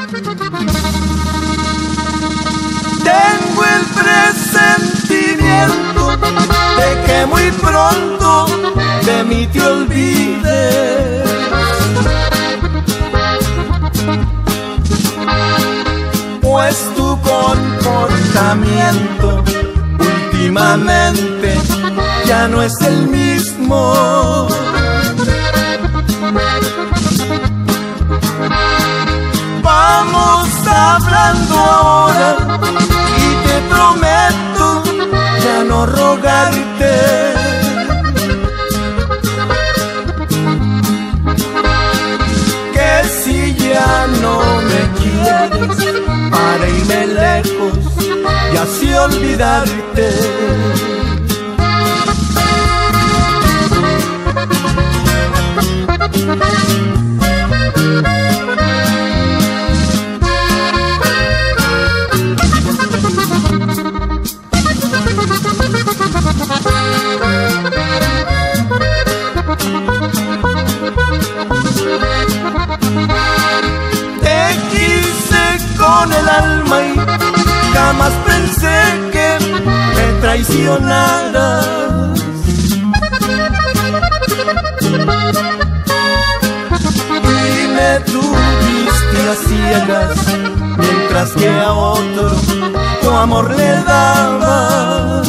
Tengo el presentimiento de que muy pronto de mí te olvides. Pues tu comportamiento últimamente ya no es el mismo. Vamos hablando ahora y te prometo ya no rogarte. Que si ya no me quieres, para irme lejos y así olvidarte. Te quise con el alma y jamás pensé que me traicionaras. Y me tuviste a ciegas mientras que a otro tu amor le dabas.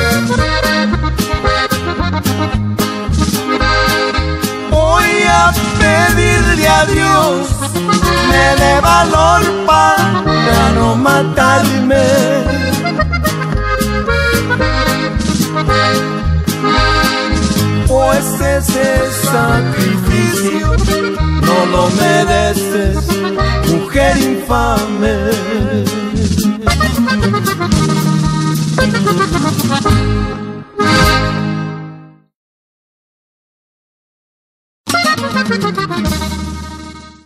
Voy a pedirle a Dios me dé valor para no matarme. Pues ese sacrificio no lo mereces, mujer infame.